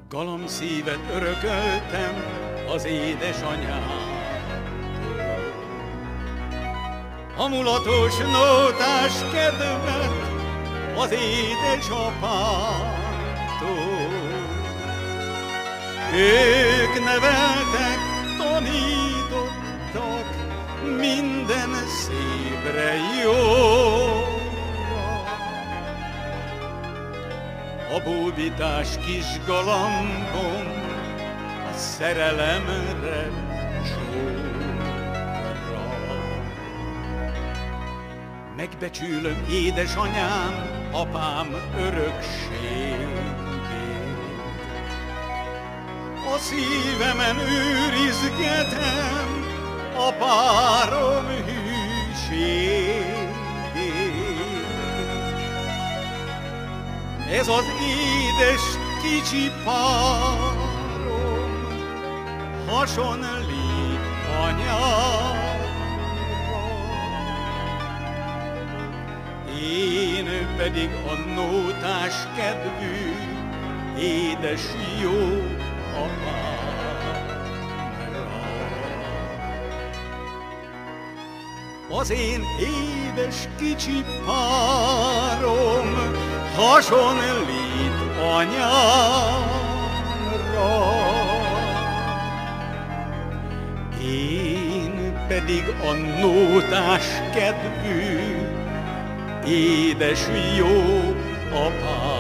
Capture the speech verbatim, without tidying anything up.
Galamszívet örököltem az édesanyám. A mulatos nótás kedvet az édesapától. Ők neveltek, tanítottak minden szépre jóra. A bódítás kis galambom a szerelemre csóra. Megbecsülöm édesanyám, apám örökségét. A szívemen őrizgetem a párom hűségét. Ez az édes kicsi párom hasonlít anyámra. Én pedig a nótás kedvű, édes jó apámra. Az én édes kicsi párom hasonlít anyámra. Én pedig a nótás kedvű, édes jó apám.